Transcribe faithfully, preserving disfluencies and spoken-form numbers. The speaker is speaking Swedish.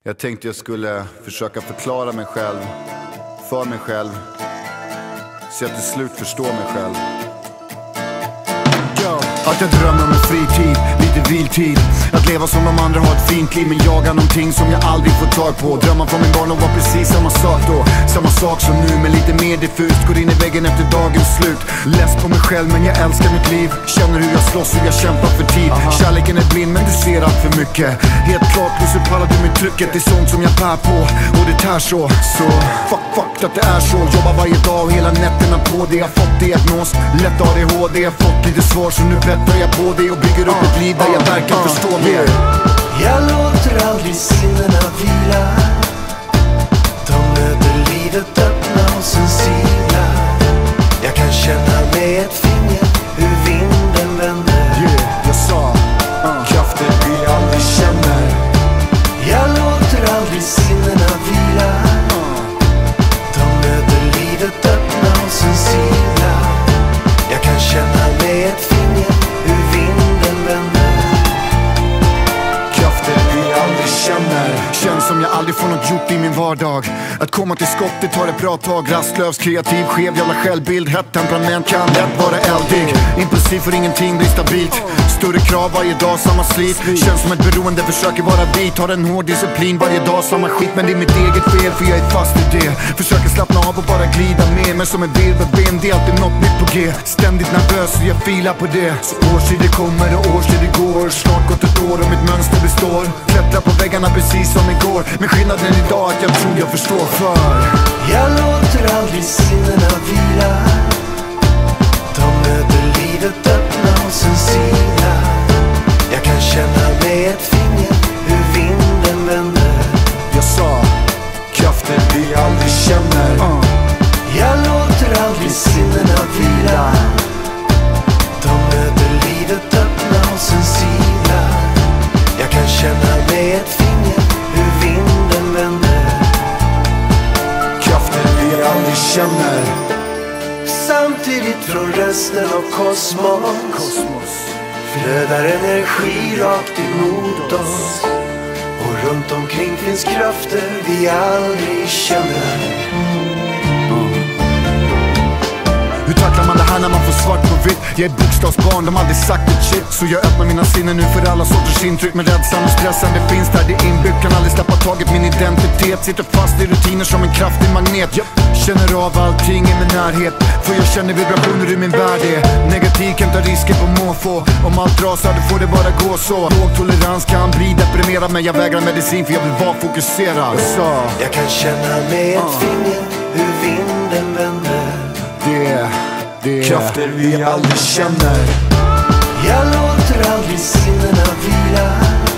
Jag tänkte jag skulle försöka förklara mig själv, för mig själv, så jag till slut förstår mig själv. Att jag drömmer om en fritid, lite viltid. Att leva som de andra, har ett fint liv, men jaga någonting som jag aldrig får tag på. Drömmar från min barndom var precis samma sak då. Samma sak som nu, men lite mer diffust. Går in i väggen efter dagens slut. Less på mig själv, men jag älskar mitt liv. Känner hur jag slåss, hur jag kämpar för tid. Aha. Kärleken är blind, men du ser allt för mycket. Helt klart, plus hur pallar du med trycket. Det är sånt som jag bär på, och det tär så. Så, fuck, fuck att det är så. Jobbar varje dag och hela nätterna på det. Jag fått diagnos, lätt A D H D. Jag fått lite svar, så nu bättrar jag på det och bygger upp ett liv där jag verkar uh, förstå uh, mer. Jag låter aldrig sinnena vila. De möter livet öppna och sen sila. Jag kan känna med ett finger hur vinden vänder. Yeah, jag sa uh, krafter vi aldrig känner. Jag låter aldrig sinnena vila. uh, De möter livet öppna och sen sila. Jag kan känna med ett finger hur vinden vänder. Krafter vi aldrig känner. Känns som jag aldrig får något gjort i min vardag. Att komma till skott, det tar ett bra tag. Rastlös, kreativ, skev, jävla självbild. Hett temperament, kan lätt vara eldig. Impulsiv för ingenting blir stabilt. Större krav varje dag, samma slit. Känns som ett beroende, försöker vara vit. Har en hård disciplin, varje dag samma skit. Men det är mitt eget fel, för jag är fast i det. Försöker slappna av och bara glida med. Men som en virvelben, det är alltid något nytt på G. Ständigt nervös, så jag filar på det. Så årstider kommer och årstider går. Snart gått ett år och mitt mönster består. Klättrar på väggarna precis som igår. Men skillnaden idag är att jag tror jag förstår för. Jag låter aldrig sinnena vila. De möter livet öppna och sen sila. Jag kan känna med ett finger hur vinden vänder. Jag sa krafter vi aldrig känner. uh. Jag låter aldrig sinnena vila. De möter livet öppna och sen sila. Jag kan känna med ett finger hur vinden vänder. Krafter vi aldrig känner. Samtidigt från resten av kosmos, Kosmos flödar energi rakt emot oss. Och runt omkring finns krafter vi aldrig känner. Hur tacklar man det här när man får svart på vitt? Jag är bokstavsbarn, de har aldrig sagt ett shit. Så jag öppnar mina sinnen nu för alla sorters intryck. Men rädslan och stressen, det finns där, det är inbyggt. Kan aldrig släppa taget, min identitet sitter fast i rutiner som en kraftig magnet. yep. Känner av allting i min närhet, för jag känner vibrationer i min värld. Negativ kan ta risker på måfå. Om allt rasar, då får det bara gå så. Låg tolerans kan bli deprimerad, men jag vägrar medicin för jag vill vara fokuserad. Så jag kan känna med ett uh. finger hur vinden vänder. Det, det krafter vi aldrig känner. Jag låter aldrig sinnena vila.